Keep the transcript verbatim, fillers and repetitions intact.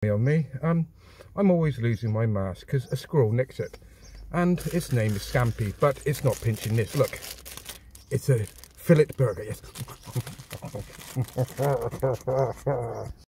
On me, um, I'm always losing my mask because a squirrel nicks it, and its name is Scampy, but it's not pinching this. Look, it's a fillet burger. Yes.